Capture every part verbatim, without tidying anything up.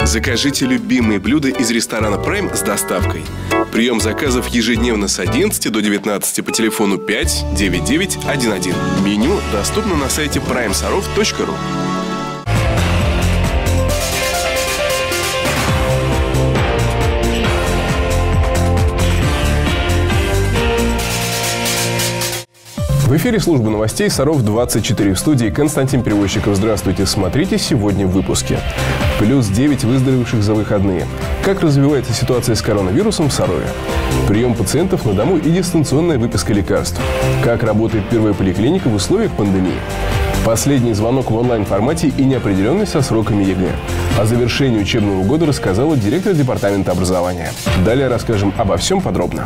Закажите любимые блюда из ресторана Prime с доставкой. Прием заказов ежедневно с одиннадцати до девятнадцати по телефону пять девять девять один один. Меню доступно на сайте прайм саров точка ру. В эфире служба новостей Саров двадцать четыре. В студии Константин Перевозчиков. Здравствуйте. Смотрите сегодня в выпуске. Плюс девять выздоровевших за выходные. Как развивается ситуация с коронавирусом в Сарове? Прием пациентов на дому и дистанционная выписка лекарств. Как работает первая поликлиника в условиях пандемии? Последний звонок в онлайн-формате и неопределенность со сроками ЕГЭ. О завершении учебного года рассказала директор департамента образования. Далее расскажем обо всем подробно.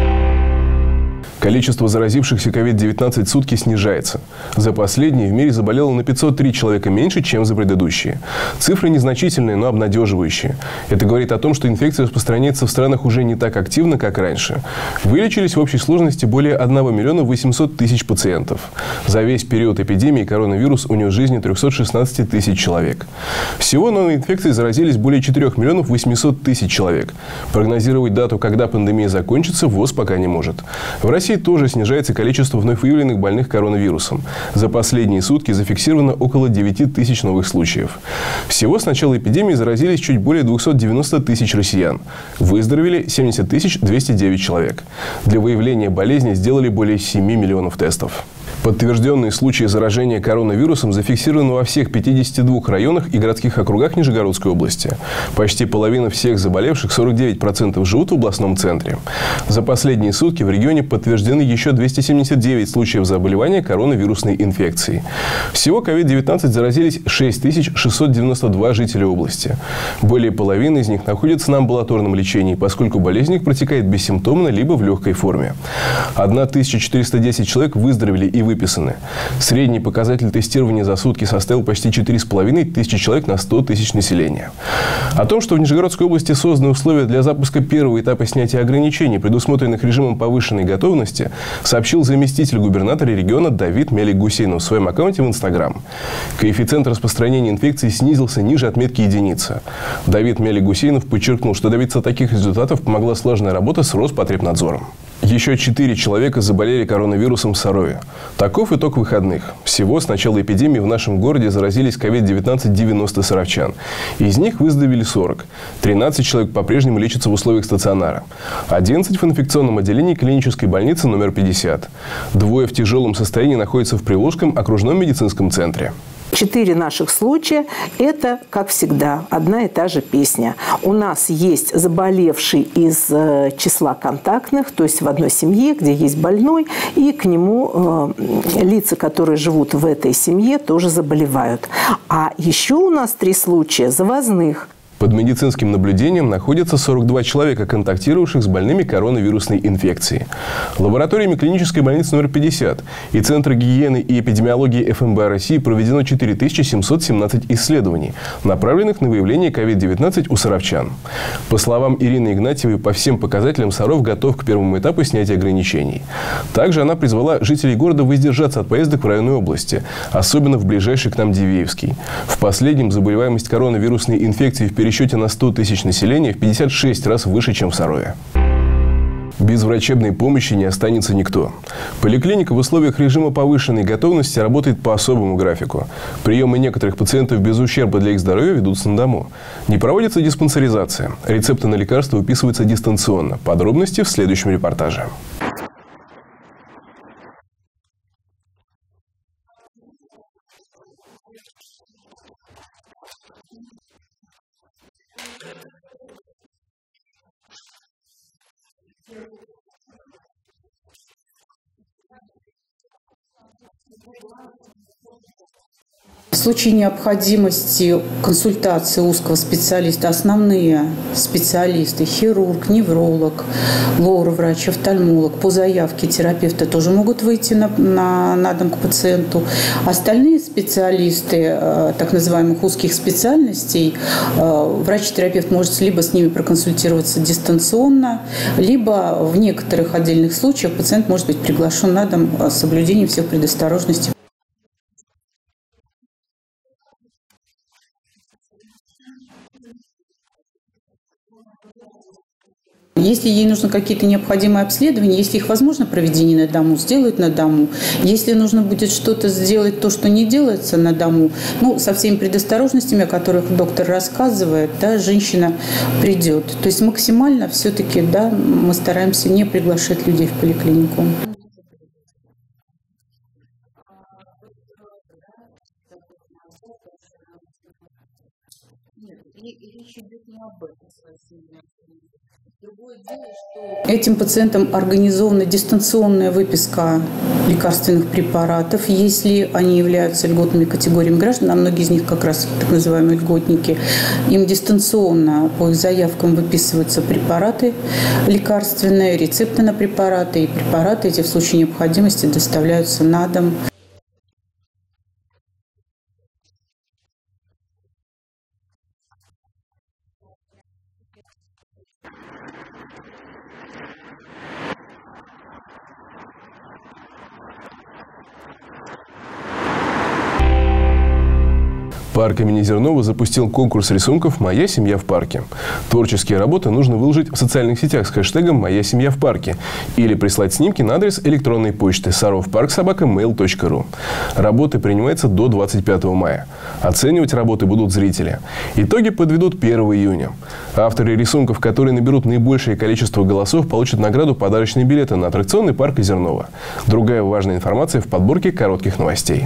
Количество заразившихся ковид девятнадцать в сутки снижается. За последние в мире заболело на пятьсот три человека меньше, чем за предыдущие. Цифры незначительные, но обнадеживающие. Это говорит о том, что инфекция распространяется в странах уже не так активно, как раньше. Вылечились в общей сложности более одного миллиона восьмисот тысяч пациентов. За весь период эпидемии коронавирус унес жизни трёхсот шестнадцати тысяч человек. Всего новой инфекцией заразились более четырёх миллионов восьмисот тысяч человек. Прогнозировать дату, когда пандемия закончится, ВОЗ пока не может. В России тоже снижается количество вновь выявленных больных коронавирусом. За последние сутки зафиксировано около девяти тысяч новых случаев. Всего с начала эпидемии заразились чуть более двухсот девяноста тысяч россиян. Выздоровели семьдесят тысяч двести девять человек. Для выявления болезни сделали более семи миллионов тестов. Подтвержденные случаи заражения коронавирусом зафиксированы во всех пятидесяти двух районах и городских округах Нижегородской области. Почти половина всех заболевших, сорок девять процентов, живут в областном центре. За последние сутки в регионе подтверждены еще двести семьдесят девять случаев заболевания коронавирусной инфекцией. Всего ковид девятнадцать заразились шесть тысяч шестьсот девяносто два жителя области. Более половины из них находятся на амбулаторном лечении, поскольку болезнь их протекает бессимптомно либо в легкой форме. тысяча четыреста десять человек выздоровели и выписаны. Средний показатель тестирования за сутки составил почти четыре с половиной тысячи человек на сто тысяч населения. О том, что в Нижегородской области созданы условия для запуска первого этапа снятия ограничений, предусмотренных режимом повышенной готовности, сообщил заместитель губернатора региона Давид Мелик-Гусейнов в своем аккаунте в Инстаграм. Коэффициент распространения инфекции снизился ниже отметки единицы. Давид Мелик-Гусейнов подчеркнул, что добиться таких результатов помогла слаженная работа с Роспотребнадзором. Еще четыре человека заболели коронавирусом в Сарове. Таков итог выходных. Всего с начала эпидемии в нашем городе заразились ковид девятнадцать девяносто саровчан. Из них выздоровели сорок. тринадцать человек по-прежнему лечатся в условиях стационара. одиннадцать в инфекционном отделении клинической больницы номер пятьдесят. Двое в тяжелом состоянии находятся в Приволжском окружном медицинском центре. Четыре наших случая – это, как всегда, одна и та же песня. У нас есть заболевший из э, числа контактных, то есть в одной семье, где есть больной, и к нему э, лица, которые живут в этой семье, тоже заболевают. А еще у нас три случая завозных. Под медицинским наблюдением находятся сорок два человека, контактировавших с больными коронавирусной инфекцией. Лабораториями клинической больницы номер пятьдесят и Центра гигиены и эпидемиологии эф эм бэ а России проведено четыре тысячи семьсот семнадцать исследований, направленных на выявление ковид девятнадцать у саровчан. По словам Ирины Игнатьевой, по всем показателям Саров готов к первому этапу снятия ограничений. Также она призвала жителей города воздержаться от поездок в районные области, особенно в ближайший к нам Дивеевский. В последнем заболеваемость коронавирусной инфекцией в пересчете на сто тысяч населения в пятьдесят шесть раз выше, чем в Сарове. Без врачебной помощи не останется никто. Поликлиника в условиях режима повышенной готовности работает по особому графику. Приемы некоторых пациентов без ущерба для их здоровья ведутся на дому. Не проводится диспансеризация. Рецепты на лекарства выписываются дистанционно. Подробности в следующем репортаже. В случае необходимости консультации узкого специалиста основные специалисты – хирург, невролог, лор-врач, офтальмолог, по заявке терапевта тоже могут выйти на, на, на дом к пациенту. Остальные специалисты так называемых узких специальностей врач-терапевт может либо с ними проконсультироваться дистанционно, либо в некоторых отдельных случаях пациент может быть приглашен на дом с соблюдением всех предосторожностей. Если ей нужны какие-то необходимые обследования, если их возможно проведение на дому, сделают на дому. Если нужно будет что-то сделать, то, что не делается на дому, ну, со всеми предосторожностями, о которых доктор рассказывает, да, женщина придет. То есть максимально все-таки, да, мы стараемся не приглашать людей в поликлинику. Нет, речь идет не об этом совсем. Этим пациентам организована дистанционная выписка лекарственных препаратов, если они являются льготными категориями граждан, а многие из них как раз так называемые льготники. Им дистанционно по их заявкам выписываются препараты лекарственные, рецепты на препараты, и препараты эти в случае необходимости доставляются на дом. Парк имени Зернова запустил конкурс рисунков «Моя семья в парке». Творческие работы нужно выложить в социальных сетях с хэштегом «Моя семья в парке» или прислать снимки на адрес электронной почты саровпарк собака мэйл точка ру. Работы принимаются до двадцать пятого мая. Оценивать работы будут зрители. Итоги подведут первого июня. Авторы рисунков, которые наберут наибольшее количество голосов, получат награду подарочные билеты на аттракционный парк Зернова. Другая важная информация в подборке коротких новостей.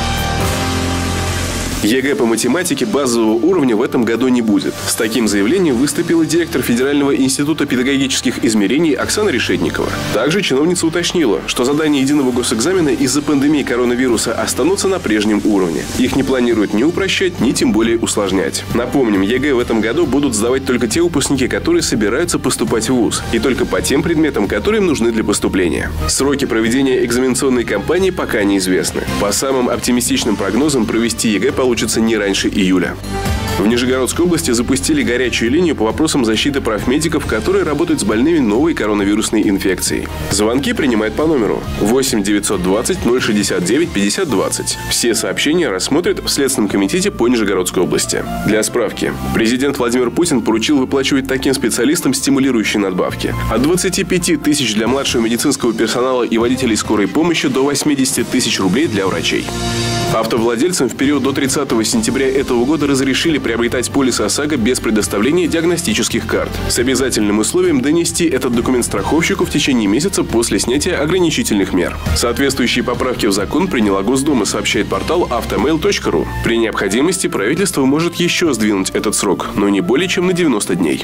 ЕГЭ по математике базового уровня в этом году не будет. С таким заявлением выступила директор Федерального института педагогических измерений Оксана Решетникова. Также чиновница уточнила, что задания единого госэкзамена из-за пандемии коронавируса останутся на прежнем уровне. Их не планируют ни упрощать, ни тем более усложнять. Напомним, ЕГЭ в этом году будут сдавать только те выпускники, которые собираются поступать в вуз. И только по тем предметам, которые им нужны для поступления. Сроки проведения экзаменационной кампании пока неизвестны. По самым оптимистичным прогнозам, провести ЕГЭ получится получится не раньше июля. В Нижегородской области запустили горячую линию по вопросам защиты прав медиков, которые работают с больными новой коронавирусной инфекцией. Звонки принимают по номеру восемь девятьсот двадцать ноль шестьдесят девять пятьдесят двадцать. Все сообщения рассмотрят в Следственном комитете по Нижегородской области. Для справки, президент Владимир Путин поручил выплачивать таким специалистам стимулирующие надбавки. От двадцати пяти тысяч для младшего медицинского персонала и водителей скорой помощи до восьмидесяти тысяч рублей для врачей. Автовладельцам в период до тридцатого сентября этого года разрешили приобретать полис ОСАГО без предоставления диагностических карт, с обязательным условием донести этот документ страховщику в течение месяца после снятия ограничительных мер. Соответствующие поправки в закон приняла Госдума, сообщает портал автомейл точка ру. При необходимости правительство может еще сдвинуть этот срок, но не более чем на девяносто дней.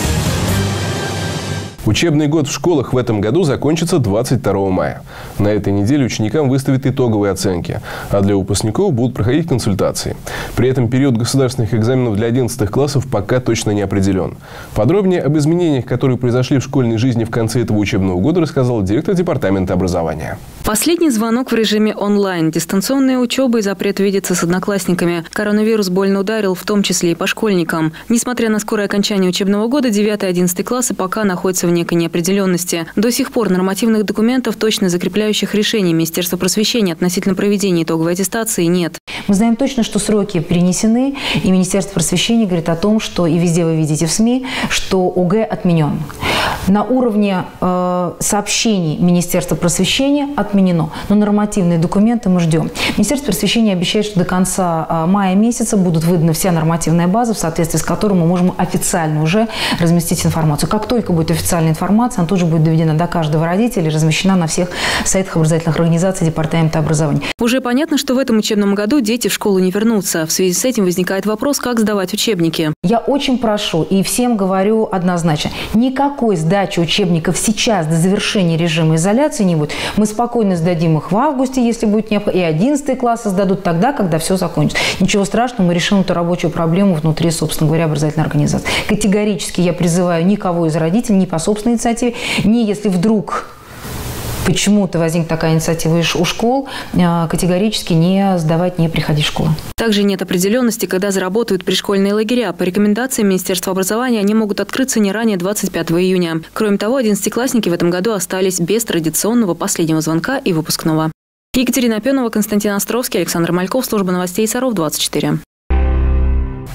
Учебный год в школах в этом году закончится двадцать второго мая. На этой неделе ученикам выставят итоговые оценки, а для выпускников будут проходить консультации. При этом период государственных экзаменов для одиннадцатых классов пока точно не определен. Подробнее об изменениях, которые произошли в школьной жизни в конце этого учебного года, рассказал директор департамента образования. Последний звонок в режиме онлайн. Дистанционная учеба и запрет видеться с одноклассниками. Коронавирус больно ударил, в том числе и по школьникам. Несмотря на скорое окончание учебного года, девятый и одиннадцатый классы пока находятся в некой неопределенности. До сих пор нормативных документов, точно закрепляющих решения Министерства просвещения относительно проведения итоговой аттестации, нет. Мы знаем точно, что сроки перенесены, и Министерство просвещения говорит о том, что, и везде вы видите в СМИ, что ОГЭ отменен. На уровне э, сообщений Министерства просвещения отменено, но нормативные документы мы ждем. Министерство просвещения обещает, что до конца э, мая месяца будут выдана вся нормативная база, в соответствии с которой мы можем официально уже разместить информацию. Как только будет официальная информация, она тут же будет доведена до каждого родителя и размещена на всех сайтах образовательных организаций Департамента образования. Уже понятно, что в этом учебном году дети в школу не вернутся. В связи с этим возникает вопрос, как сдавать учебники. Я очень прошу и всем говорю однозначно, никакой сдачи учебников сейчас до завершения режима изоляции не будет. Мы спокойно сдадим их в августе, если будет необходимо, и одиннадцатые классы сдадут тогда, когда все закончится. Ничего страшного, мы решим эту рабочую проблему внутри, собственно говоря, образовательной организации. Категорически я призываю никого из родителей, ни по собственной инициативе, ни если вдруг почему-то возникла такая инициатива у школ, категорически не сдавать, не приходить в школу. Также нет определенности, когда заработают пришкольные лагеря. По рекомендациям Министерства образования они могут открыться не ранее двадцать пятого июня. Кроме того, одиннадцатиклассники в этом году остались без традиционного последнего звонка и выпускного. Екатерина Пенова, Константин Островский, Александр Мальков, служба новостей Саров двадцать четыре.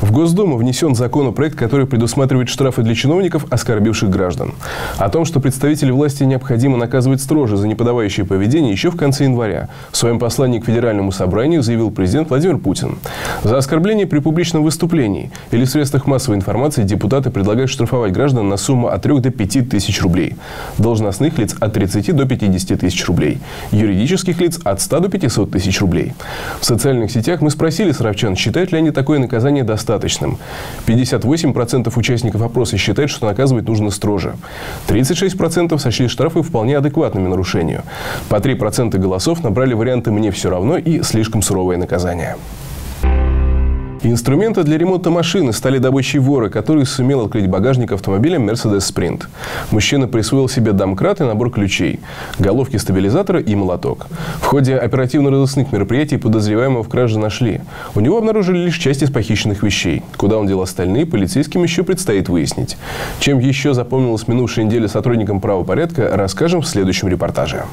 В Госдуму внесен законопроект, который предусматривает штрафы для чиновников, оскорбивших граждан. О том, что представители власти необходимо наказывать строже за неподобающее поведение, еще в конце января в своем послании к Федеральному собранию заявил президент Владимир Путин. За оскорбление при публичном выступлении или в средствах массовой информации депутаты предлагают штрафовать граждан на сумму от трёх до пяти тысяч рублей. Должностных лиц от тридцати до пятидесяти тысяч рублей. Юридических лиц от ста до пятисот тысяч рублей. В социальных сетях мы спросили саровчан, считают ли они такое наказание достаточным. пятьдесят восемь процентов участников опроса считают, что наказывать нужно строже. тридцать шесть процентов сочли штрафы вполне адекватными нарушению. По три процента голосов набрали варианты «мне все равно» и «слишком суровое наказание». Инструменты для ремонта машины стали добычей вора, который сумел открыть багажник автомобиля Mercedes Sprint. Мужчина присвоил себе домкрат и набор ключей, головки стабилизатора и молоток. В ходе оперативно-розыскных мероприятий подозреваемого в краже нашли. У него обнаружили лишь часть из похищенных вещей. Куда он дел остальные, полицейским еще предстоит выяснить. Чем еще запомнилась минувшая неделя сотрудникам правопорядка, расскажем в следующем репортаже.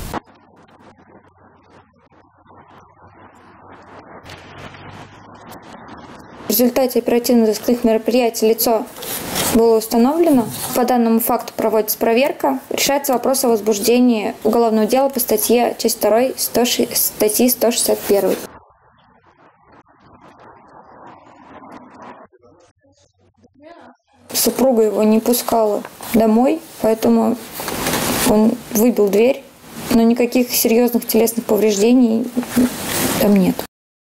В результате оперативно-розыскных мероприятий лицо было установлено. По данному факту проводится проверка. Решается вопрос о возбуждении уголовного дела по статье, часть второй, статьи сто шестьдесят один. Супруга его не пускала домой, поэтому он выбил дверь, но никаких серьезных телесных повреждений там нет.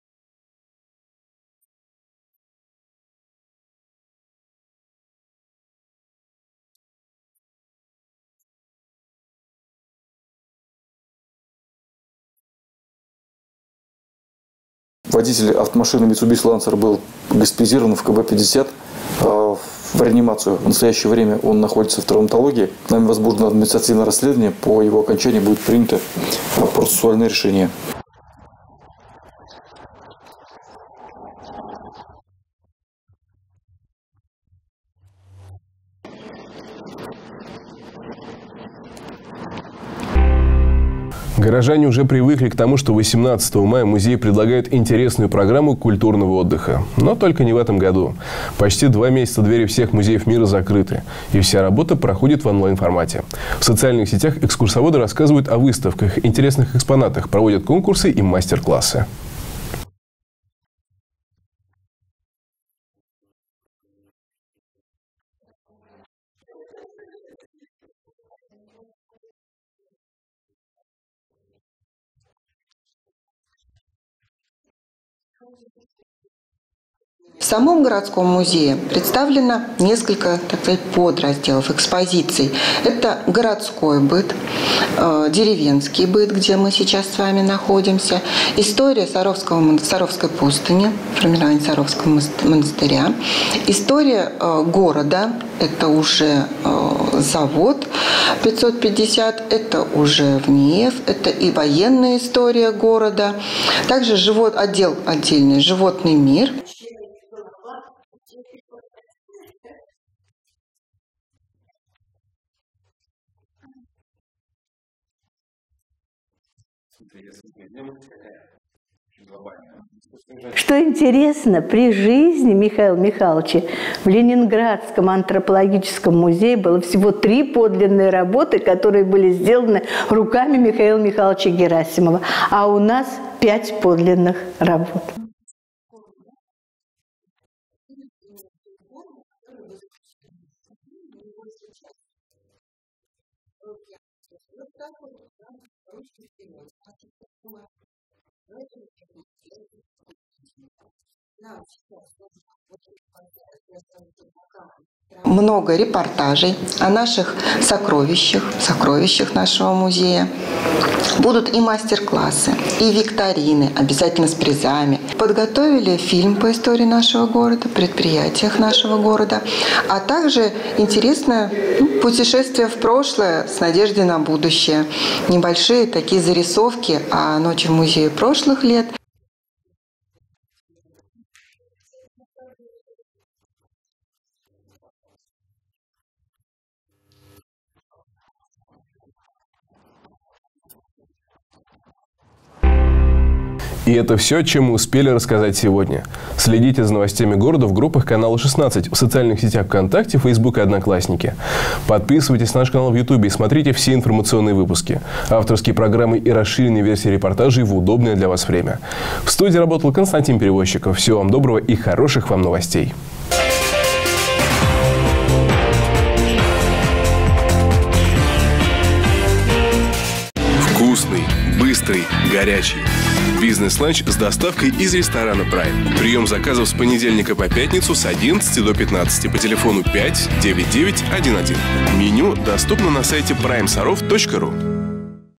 Водитель автомашины Mitsubishi Lancer был госпитализирован в ка бэ пятьдесят в реанимацию. В настоящее время он находится в травматологии. Нами возбуждено административное расследование. По его окончании будет принято процессуальное решение. Горожане уже привыкли к тому, что восемнадцатого мая музей предлагает интересную программу культурного отдыха. Но только не в этом году. Почти два месяца двери всех музеев мира закрыты. И вся работа проходит в онлайн-формате. В социальных сетях экскурсоводы рассказывают о выставках, интересных экспонатах, проводят конкурсы и мастер-классы. В самом городском музее представлено несколько, так сказать, подразделов, экспозиций. Это городской быт, э, деревенский быт, где мы сейчас с вами находимся, история Саровского, Саровской пустыни, формирование Саровского монастыря, история э, города, это уже э, завод пятьсот пятьдесят, это уже ВНИЭФ, это и военная история города, также живот, отдел отдельный «Животный мир». Что интересно, при жизни Михаила Михайловича в Ленинградском антропологическом музее было всего три подлинные работы, которые были сделаны руками Михаила Михайловича Герасимова, а у нас пять подлинных работ. Много репортажей о наших сокровищах, сокровищах нашего музея. Будут и мастер-классы, и викторины, обязательно с призами. Подготовили фильм по истории нашего города, предприятиях нашего города, а также интересное ну, путешествие в прошлое с надеждой на будущее. Небольшие такие зарисовки о ночи в музее прошлых лет. И это все, чем мы успели рассказать сегодня. Следите за новостями города в группах канала шестнадцать, в социальных сетях ВКонтакте, Фейсбук и Одноклассники. Подписывайтесь на наш канал в Ютубе и смотрите все информационные выпуски, авторские программы и расширенные версии репортажей в удобное для вас время. В студии работал Константин Перевозчиков. Всего вам доброго и хороших вам новостей. Вкусный, быстрый, горячий. Бизнес-ланч с доставкой из ресторана Prime. Прием заказов с понедельника по пятницу с одиннадцати до пятнадцати по телефону пять девять девять один один. Меню доступно на сайте прайм саров точка ру.